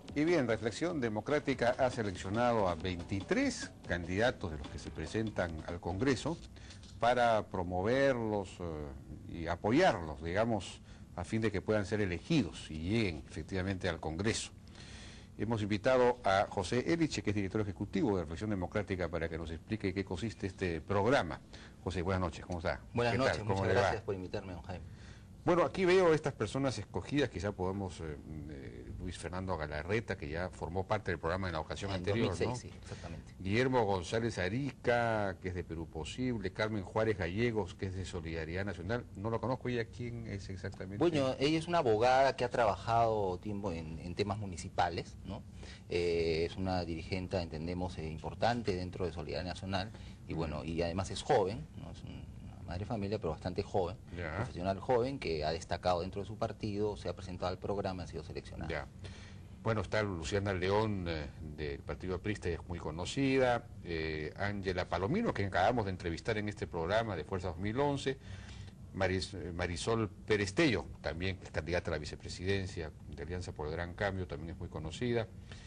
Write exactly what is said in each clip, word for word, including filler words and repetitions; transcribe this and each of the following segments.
Y bien, Reflexión Democrática ha seleccionado a veintitrés candidatos de los que se presentan al Congreso para promoverlos eh, y apoyarlos, digamos, a fin de que puedan ser elegidos y lleguen efectivamente al Congreso. Hemos invitado a José Eliche, que es director ejecutivo de Reflexión Democrática, para que nos explique qué consiste este programa. José, buenas noches, ¿cómo está? Buenas noches, ¿Cómo muchas le gracias va? por invitarme, don Jaime. Bueno, aquí veo estas personas escogidas, quizá podemos, eh, eh, Luis Fernando Galarreta, que ya formó parte del programa en la ocasión En anterior, dos mil seis, ¿no? sí, exactamente. Guillermo González Arica, que es de Perú Posible, Carmen Juárez Gallegos, que es de Solidaridad Nacional. No lo conozco, ¿ella quién es exactamente? Bueno, ella es una abogada que ha trabajado tiempo en, en temas municipales, ¿no? Eh, es una dirigente, entendemos, eh, importante dentro de Solidaridad Nacional, y bueno, y además es joven, ¿no? Es un, madre de familia, pero bastante joven, Ya. profesional joven, que ha destacado dentro de su partido, se ha presentado al programa y ha sido seleccionado. Ya. Bueno, está Luciana León, eh, del Partido Aprista, es muy conocida, eh, Ángela Palomino, que acabamos de entrevistar en este programa de Fuerza dos mil once, Maris, eh, Marisol Perestello, también es candidata a la vicepresidencia de Alianza por el Gran Cambio, también es muy conocida,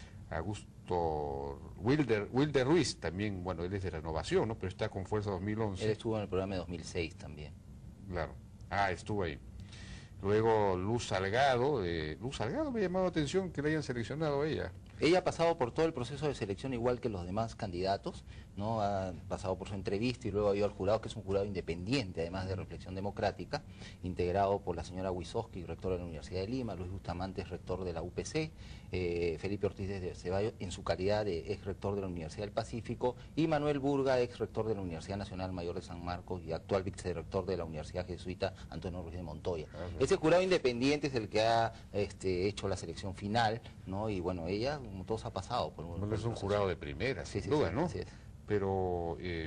Augusto Wilder, Wilder Ruiz, también, bueno, él es de Renovación, ¿no? Pero está con Fuerza dos mil once. Él estuvo en el programa de dos mil seis también. Claro. Ah, estuvo ahí. Luego Luz Salgado, eh, Luz Salgado me ha llamado la atención que la hayan seleccionado a ella. Ella ha pasado por todo el proceso de selección igual que los demás candidatos, ¿no? Ha pasado por su entrevista y luego ha ido al jurado, que es un jurado independiente, además de Reflexión Democrática, integrado por la señora Wisoski, rector de la Universidad de Lima, Luis Bustamante, rector de la U P C, eh, Felipe Ortiz de Ceballos, en su calidad de ex rector de la Universidad del Pacífico, y Manuel Burga, ex rector de la Universidad Nacional Mayor de San Marcos y actual vicerrector de la Universidad Jesuita Antonio Ruiz de Montoya. Ah, sí. Ese jurado independiente es el que ha este, hecho la selección final, ¿no? Y bueno, ella, como todos, ha pasado por un, Bueno, por es el un proceso. jurado de primera, Sí, sin sí, duda, sí, ¿no? así es. Pero, eh,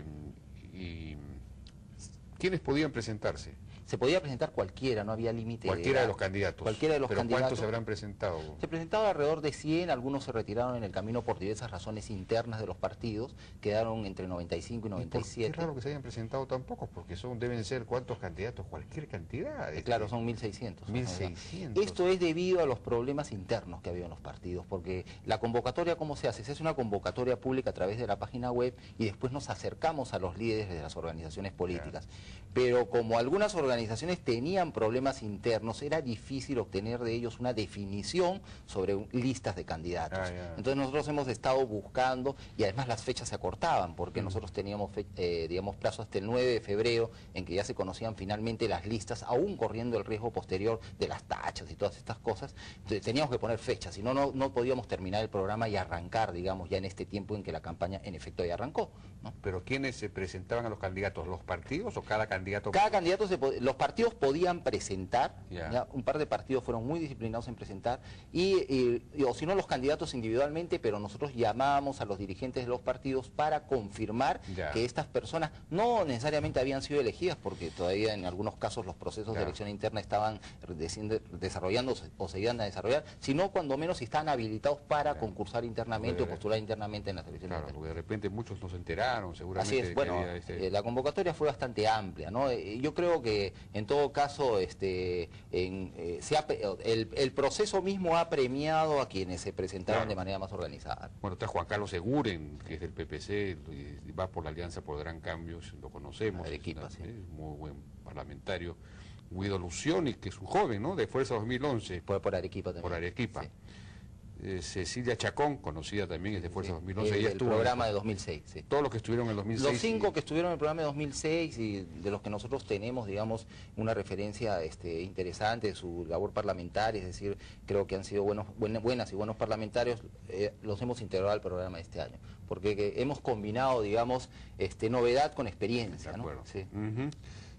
y, ¿quiénes podían presentarse? Se podía presentar cualquiera, no había límite. Cualquiera de edad. los candidatos. Cualquiera de los ¿Pero candidatos. cuántos se habrán presentado? Se presentaron alrededor de cien, algunos se retiraron en el camino por diversas razones internas de los partidos, quedaron entre noventa y cinco y noventa y siete. Es raro que se hayan presentado tan pocos, porque son deben ser cuántos candidatos, cualquier cantidad. Eh, este, Claro, son mil seiscientos. mil seiscientos. Esto es debido a los problemas internos que ha habido en los partidos, porque la convocatoria, ¿cómo se hace? Se hace una convocatoria pública a través de la página web y después nos acercamos a los líderes de las organizaciones políticas. Pero como algunas organizaciones tenían problemas internos, era difícil obtener de ellos una definición sobre un- listas de candidatos. Ah, ya. Entonces nosotros hemos estado buscando, y además las fechas se acortaban, porque nosotros teníamos, fe- eh, digamos, plazo hasta el nueve de febrero, en que ya se conocían finalmente las listas, aún corriendo el riesgo posterior de las tachas y todas estas cosas. Entonces teníamos que poner fechas, si no, no no podíamos terminar el programa y arrancar, digamos, ya en este tiempo en que la campaña en efecto ya arrancó, ¿no? ¿Pero quiénes se presentaban a los candidatos? ¿Los partidos o cada candidato? Cada candidato, se pod- los partidos podían presentar, Ya. ya, un par de partidos fueron muy disciplinados en presentar, y, y- y- o si no los candidatos individualmente, pero nosotros llamábamos a los dirigentes de los partidos para confirmar Ya. que estas personas no necesariamente habían sido elegidas, porque todavía en algunos casos los procesos Ya. de elección interna estaban recién desarrollándose o se iban a desarrollar, sino cuando menos si estaban habilitados para Ya. concursar internamente Porque- o postular internamente en las elecciones Claro, internas. porque de repente muchos no se enteraron, seguramente. Así es, que bueno, había este- eh, la convocatoria fue bastante amplia, ¿no? Eh, yo creo que en todo caso este, en, eh, se ha pe- el, el proceso mismo ha premiado a quienes se presentaron Claro. de manera más organizada. Bueno, está Juan Carlos Seguren, que es del P P C, y va por la Alianza por el Gran Cambio, lo conocemos. Arequipa, es sí. una- es muy buen parlamentario. Guido Lucioni, que es un joven, ¿no? De Fuerza dos mil once, Fue por Arequipa también. por Arequipa. Sí. Eh, Cecilia Chacón, conocida también, es de Fuerza Sí, dos mil once. el, ella el estuvo programa en- de dos mil seis, sí. Todos los que estuvieron en el dos mil seis. Los cinco y- que estuvieron en el programa de dos mil seis y de los que nosotros tenemos, digamos, una referencia este, interesante de su labor parlamentaria, es decir, creo que han sido buenos, buen- buenas y buenos parlamentarios, eh, los hemos integrado al programa de este año, porque que hemos combinado, digamos, este, novedad con experiencia, De ¿no? acuerdo. Sí. Ujú.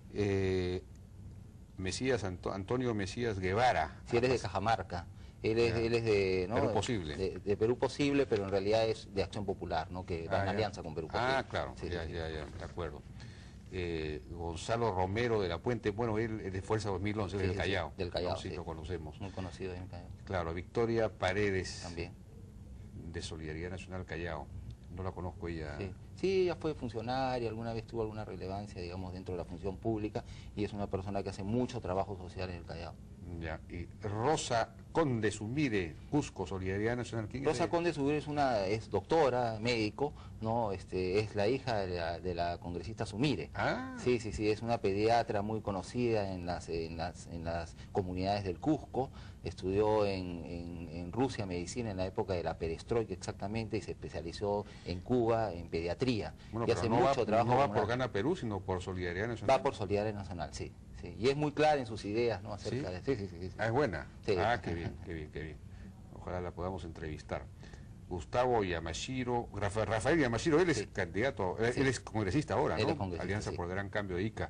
Eh, Mesías, Anto- Antonio Mesías Guevara. Si eres de Cajamarca, él es, Ya. él es de, ¿no? Perú Posible. De, de Perú Posible, pero en realidad es de Acción Popular, ¿no? Que va Ah, en ya. alianza con Perú Posible. Ah, claro, Sí, ya, sí, sí. ya, ya, de acuerdo. Eh, Gonzalo Romero de la Puente, bueno, él es de Fuerza dos mil once, Sí, del sí, sí, Callao. del Callao, No, sí, sí. lo conocemos. Muy conocido en el Callao. Claro, Victoria Paredes, También. de Solidaridad Nacional Callao. No la conozco ella. Sí. sí, ella fue funcionaria, alguna vez tuvo alguna relevancia, digamos, dentro de la función pública, y es una persona que hace mucho trabajo social en el Callao. Ya. Y Rosa Conde Sumire, Cusco, Solidaridad Nacional. ¿Quién es Rosa ella? Conde Sumire es una es doctora, médico, no, este, es la hija de la, de la congresista Sumire. Ah. Sí, sí, sí, es una pediatra muy conocida en las en las en las comunidades del Cusco. Estudió en, en, en Rusia medicina en la época de la perestroika exactamente y se especializó en Cuba en pediatría. Bueno, y pero hace no mucho va, trabajo no va comunal. por Gana Perú, sino por Solidaridad Nacional. Va por Solidaridad Nacional, sí, sí. Y es muy clara en sus ideas, ¿no? Acerca ¿Sí? de... Sí, sí, sí, sí. Ah, es buena. Sí. Ah, qué bien, qué bien, qué bien. Ojalá la podamos entrevistar. Gustavo Yamashiro, Rafael, Rafael Yamashiro, él es Sí. candidato, él, Sí. él es congresista ahora, Él ¿no? es congresista, Alianza sí. por el Gran Cambio de Ica.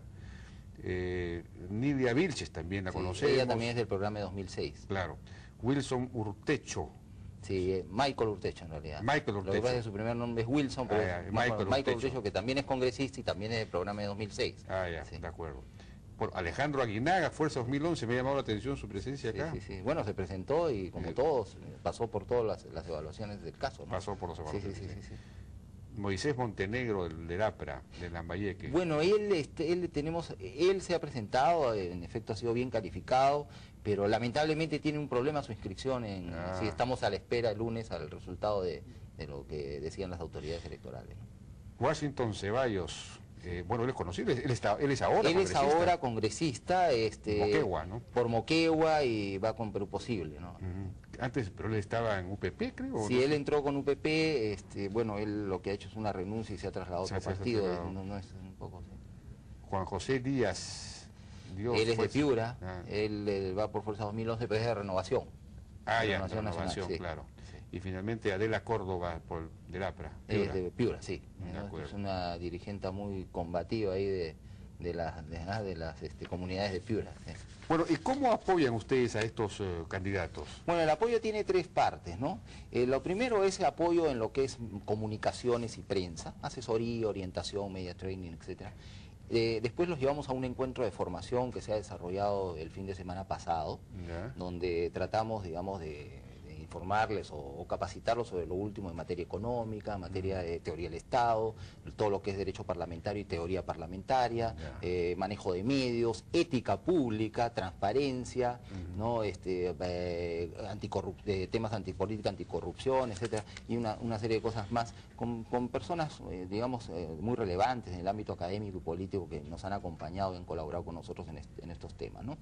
Eh, Nidia Vilches también la Sí, conocemos. ella también es del programa de dos mil seis. Claro. Wilson Urtecho. Sí, eh, Michael Urtecho en realidad. Michael Lo que Urtecho. pasa es que su primer nombre es Wilson, pero Ah, ya, es Michael Michael, Michael Urtecho. Urtecho, que también es congresista y también es del programa de dos mil seis. Ah, ya, Sí. de acuerdo. Por Alejandro Aguinaga, Fuerza dos mil once, me ha llamado la atención su presencia Sí, acá. sí, sí. Bueno, se presentó y como Bien. todos, pasó por todas las, las evaluaciones del caso, ¿no? Pasó por los Sí, sí, evaluaciones, sí, sí. sí, sí. Moisés Montenegro, del del APRA, de Lambayeque. Bueno, él, este, él tenemos, él se ha presentado, en efecto ha sido bien calificado, pero lamentablemente tiene un problema su inscripción. En, Ah. sí, estamos a la espera el lunes al resultado de, de lo que decían las autoridades electorales, ¿no? Washington Ceballos, eh, bueno, él es conocido, él, está, él es ahora Él es congresista. ahora congresista, este, Moquegua, ¿no? por Moquegua y va con Perú Posible, ¿no? Ujú. Antes, pero él estaba en U P P, creo. ¿o Si no? él entró con U P P, este, bueno, él lo que ha hecho es una renuncia y se ha trasladado a Se otro ha partido, trasladado. no, no es un poco... sí. Juan José Díaz. Dios, Él es de fuerza. Piura, Ah, él, él va por Fuerza dos mil once, pero es de Renovación. ah ya, Renovación renovación, Nacional, sí. claro. Sí. Y finalmente Adela Córdoba, por del APRA. Es Piura. de Piura, sí. De ¿no? acuerdo. Es una dirigente muy combativa ahí de, de las, de, ah, de las este, comunidades de Piura. Sí. Bueno, ¿y cómo apoyan ustedes a estos eh, candidatos? Bueno, el apoyo tiene tres partes, ¿no? Eh, lo primero es el apoyo en lo que es comunicaciones y prensa, asesoría, orientación, media training, etcétera. Eh, después los llevamos a un encuentro de formación que se ha desarrollado el fin de semana pasado, Ya. donde tratamos, digamos, de, de informarles o, o capacitarlos sobre lo último en materia económica, en materia de teoría del Estado, todo lo que es derecho parlamentario y teoría parlamentaria, Ya. eh, manejo de medios, ética pública, transparencia, Ujú. ¿no? este, eh, anticorrup- eh, temas antipolítica, anticorrupción, etcétera, y una, una serie de cosas más con, con personas, eh, digamos, eh, muy relevantes en el ámbito académico y político que nos han acompañado y han colaborado con nosotros en, est- en estos temas, ¿no?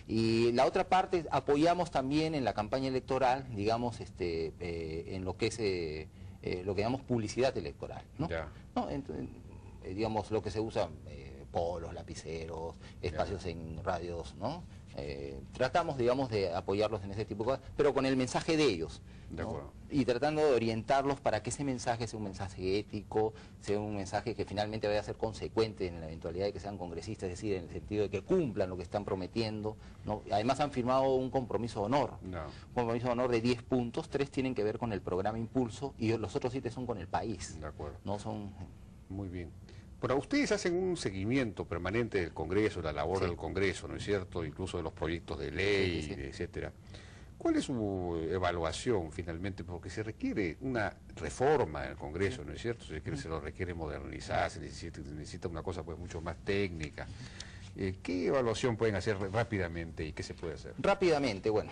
Y la otra parte, apoyamos también en la campaña electoral, digamos, este, eh, en lo que es, eh, eh, lo que llamamos publicidad electoral, ¿no? Ya. ¿No? Ent- eh, digamos, lo que se usa, eh, polos, lapiceros, espacios en radios, ¿no? Eh, tratamos, digamos, de apoyarlos en ese tipo de cosas, pero con el mensaje de ellos, De ¿no? acuerdo. Y tratando de orientarlos para que ese mensaje sea un mensaje ético, sea un mensaje que finalmente vaya a ser consecuente en la eventualidad de que sean congresistas, es decir, en el sentido de que cumplan lo que están prometiendo, ¿no? Además han firmado un compromiso de honor, No. un compromiso de honor de diez puntos, tres tienen que ver con el programa Impulso y los otros siete son con el país, De acuerdo. no son... Muy bien. Pero ustedes hacen un seguimiento permanente del Congreso, la labor Sí. del Congreso, ¿no es cierto? Incluso de los proyectos de ley, Sí, sí, sí. etcétera. ¿Cuál es su evaluación finalmente? Porque se requiere una reforma del Congreso, ¿no es cierto? Se, requiere- se lo requiere modernizar, se necesita, se necesita una cosa pues mucho más técnica. Eh, ¿Qué evaluación pueden hacer rápidamente y qué se puede hacer? Rápidamente, bueno,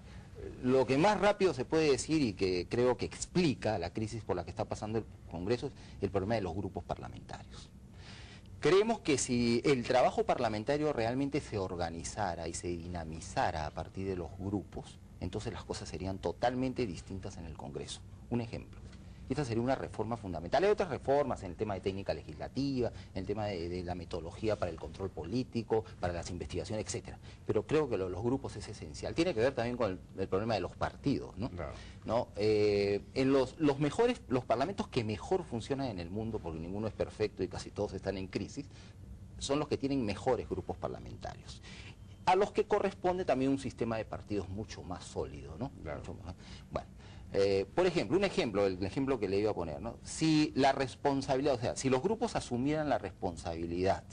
lo que más rápido se puede decir y que creo que explica la crisis por la que está pasando el Congreso es el problema de los grupos parlamentarios. Creemos que si el trabajo parlamentario realmente se organizara y se dinamizara a partir de los grupos, entonces las cosas serían totalmente distintas en el Congreso. Un ejemplo. Esta sería una reforma fundamental. Hay otras reformas en el tema de técnica legislativa, en el tema de, de la metodología para el control político, para las investigaciones, etcétera. Pero creo que lo de los grupos es esencial. Tiene que ver también con el, el problema de los partidos, ¿no? Claro. ¿No? Eh, en los, los mejores, los parlamentos que mejor funcionan en el mundo, porque ninguno es perfecto y casi todos están en crisis, son los que tienen mejores grupos parlamentarios, a los que corresponde también un sistema de partidos mucho más sólido, ¿no? Claro. Mucho más- bueno, eh, por ejemplo, un ejemplo, el ejemplo que le iba a poner, ¿no? Si la responsabilidad, o sea, si los grupos asumieran la responsabilidad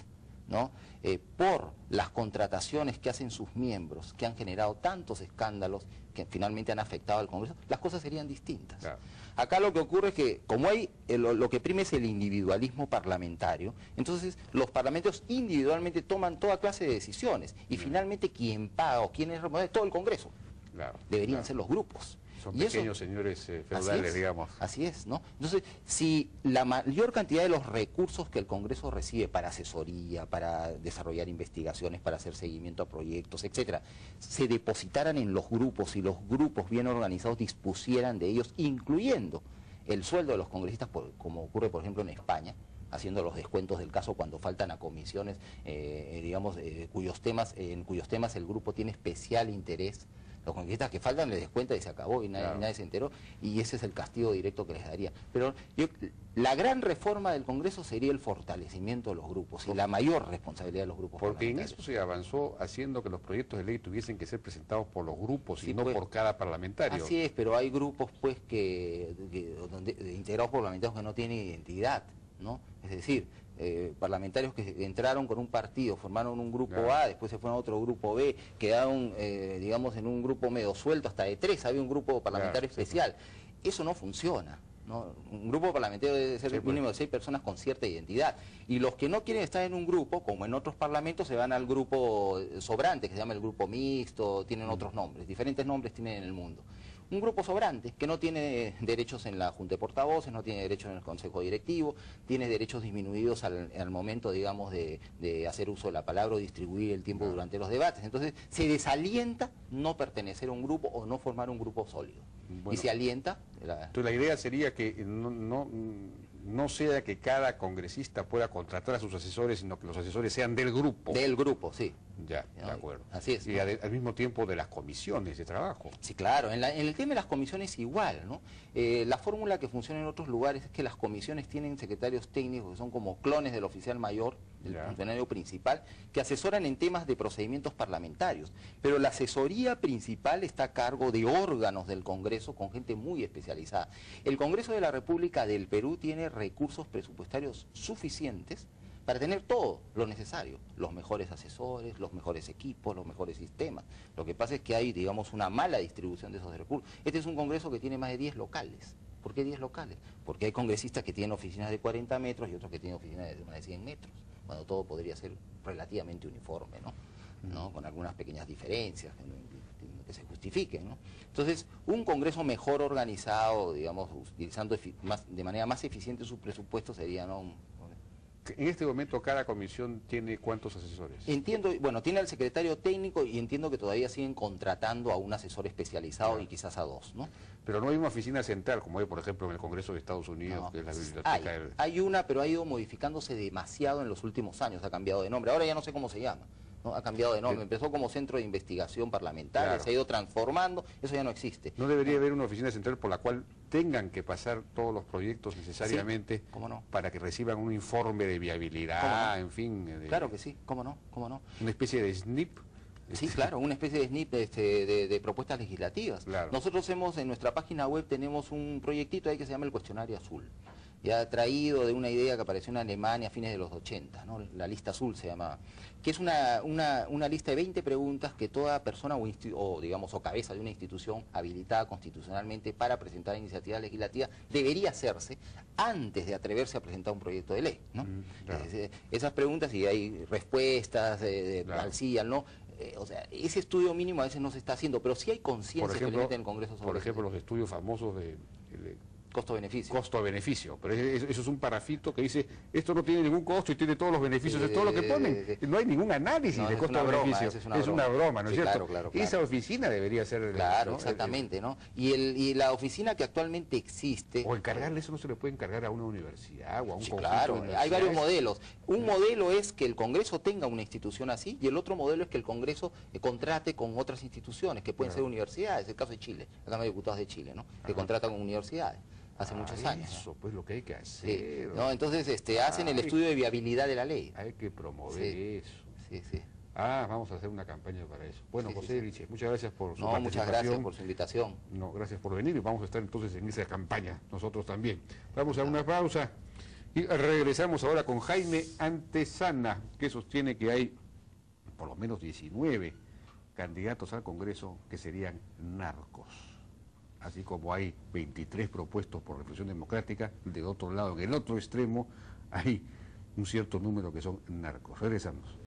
¿no? Eh, por las contrataciones que hacen sus miembros, que han generado tantos escándalos que finalmente han afectado al Congreso, las cosas serían distintas. Claro. Acá lo que ocurre es que, como hay eh, lo, lo que prime es el individualismo parlamentario, entonces los parlamentarios individualmente toman toda clase de decisiones, y mm. finalmente quien paga o quien es responsable es todo el Congreso. Claro, Deberían claro. ser los grupos. Son y pequeños eso, señores eh, feudales, así es, digamos. Así es, ¿no? Entonces, si la mayor cantidad de los recursos que el Congreso recibe para asesoría, para desarrollar investigaciones, para hacer seguimiento a proyectos, etcétera, se depositaran en los grupos y los grupos bien organizados dispusieran de ellos, incluyendo el sueldo de los congresistas, por, como ocurre, por ejemplo, en España, haciendo los descuentos del caso cuando faltan a comisiones, eh, digamos, eh, cuyos temas, eh, en cuyos temas el grupo tiene especial interés. Los congresistas que faltan les descuenta y se acabó y nadie, claro. nadie se enteró, y ese es el castigo directo que les daría. Pero yo, la gran reforma del Congreso sería el fortalecimiento de los grupos y la mayor responsabilidad de los grupos. Porque en eso se avanzó haciendo que los proyectos de ley tuviesen que ser presentados por los grupos sí, y no pues, por cada parlamentario. Así es, pero hay grupos pues que, que donde, integrados por parlamentarios que no tienen identidad, ¿no? Es decir, Eh, parlamentarios que entraron con un partido, formaron un grupo claro. A, después se fueron a otro grupo B, quedaron, eh, digamos, en un grupo medio suelto, hasta de tres, había un grupo parlamentario claro, especial. Sí. Eso no funciona, ¿no? Un grupo parlamentario debe ser sí, mínimo pues. de seis personas con cierta identidad. Y los que no quieren estar en un grupo, como en otros parlamentos, se van al grupo sobrante, que se llama el grupo mixto, tienen mm. otros nombres, diferentes nombres tienen en el mundo. Un grupo sobrante que no tiene derechos en la Junta de Portavoces, no tiene derechos en el Consejo Directivo, tiene derechos disminuidos al, al momento, digamos, de, de hacer uso de la palabra o distribuir el tiempo no. durante los debates. Entonces, se desalienta no pertenecer a un grupo o no formar un grupo sólido. Bueno, y se alienta... La... Entonces, la idea sería que no... no no sea que cada congresista pueda contratar a sus asesores, sino que los asesores sean del grupo. Del grupo, sí. Ya, ¿no? De acuerdo. Así es. Y ¿no? al, al mismo tiempo de las comisiones de trabajo. Sí, claro. En, la, en el tema de las comisiones igual, ¿no? Eh, la fórmula que funciona en otros lugares es que las comisiones tienen secretarios técnicos que son como clones del oficial mayor, del ya. funcionario principal, que asesoran en temas de procedimientos parlamentarios. Pero la asesoría principal está a cargo de órganos del Congreso con gente muy especializada. El Congreso de la República del Perú tiene recursos presupuestarios suficientes para tener todo lo necesario, los mejores asesores, los mejores equipos, los mejores sistemas. Lo que pasa es que hay, digamos, una mala distribución de esos recursos. Este es un Congreso que tiene más de diez locales. ¿Por qué diez locales? Porque hay congresistas que tienen oficinas de cuarenta metros y otros que tienen oficinas de más de cien metros, cuando todo podría ser relativamente uniforme, ¿no? ¿no? Con algunas pequeñas diferencias que, que se justifiquen, ¿no? Entonces, un Congreso mejor organizado, digamos, utilizando más, de manera más eficiente sus presupuestos sería, ¿no? Un, en este momento cada comisión tiene ¿cuántos asesores? Entiendo, bueno, tiene al secretario técnico y entiendo que todavía siguen contratando a un asesor especializado claro. y quizás a dos, ¿no? Pero no hay una oficina central, como hay, por ejemplo, en el Congreso de Estados Unidos, no, que es la biblioteca. Hay, del... hay una, pero ha ido modificándose demasiado en los últimos años, ha cambiado de nombre. Ahora ya no sé cómo se llama. ¿no? Ha cambiado de nombre, empezó como centro de investigación parlamentaria, claro. se ha ido transformando, eso ya no existe. ¿No debería ¿no? haber una oficina central por la cual tengan que pasar todos los proyectos necesariamente sí, ¿cómo no? para que reciban un informe de viabilidad, no? en fin? De... Claro que sí, ¿cómo no? ¿Cómo no? Una especie de S N I P. Sí, claro, una especie de S N I P este, de, de propuestas legislativas. Claro. Nosotros hemos, en nuestra página web tenemos un proyectito ahí que se llama el Cuestionario Azul. Ya traído de una idea que apareció en Alemania a fines de los ochenta, ¿no? La lista azul se llamaba, que es una, una, una lista de veinte preguntas que toda persona o, o, digamos, o cabeza de una institución habilitada constitucionalmente para presentar iniciativas legislativas debería hacerse antes de atreverse a presentar un proyecto de ley, ¿no? Mm, claro. es, esas preguntas, y hay respuestas de, de claro. al sí, al no, eh, o sea, ese estudio mínimo a veces no se está haciendo, pero sí hay conciencia en el Congreso sobre Por ejemplo, eso. Los estudios famosos de... de costo-beneficio. Costo-beneficio, pero eso es un parafito que dice, esto no tiene ningún costo y tiene todos los beneficios, sí, es todo lo que ponen. Sí, sí. No hay ningún análisis no, de costo-beneficio. Es, una, es una broma, ¿no es sí, cierto? Claro, claro, claro. Esa oficina debería ser... Claro, ¿no? exactamente, ¿no? Y, el, y la oficina que actualmente existe... O encargarle eso no se le puede encargar a una universidad o a un sí, conjunto claro, de hay varios modelos. Un modelo es que el Congreso tenga una institución así, y el otro modelo es que el Congreso eh, contrate con otras instituciones, que pueden claro. ser universidades, el caso de Chile, la Cámara de Diputados de Chile, ¿no? Que Ajá. contratan con universidades. Hace ah, muchos años. Eso, pues lo que hay que hacer. Sí, ¿no? Entonces este, hacen ah, el estudio de viabilidad de la ley. Hay que promover sí, eso. Sí, sí. Ah, vamos a hacer una campaña para eso. Bueno, sí, José sí, Eriche, sí. muchas gracias por su no, participación. Muchas gracias por su invitación. No, gracias por venir y vamos a estar entonces en esa campaña, nosotros también. Vamos a una pausa Y regresamos ahora con Jaime Antesana, que sostiene que hay por lo menos diecinueve candidatos al Congreso que serían narcos. Así como hay veintitrés propuestos por Revolución Democrática, del otro lado, en el otro extremo, hay un cierto número que son narcos. Regresamos.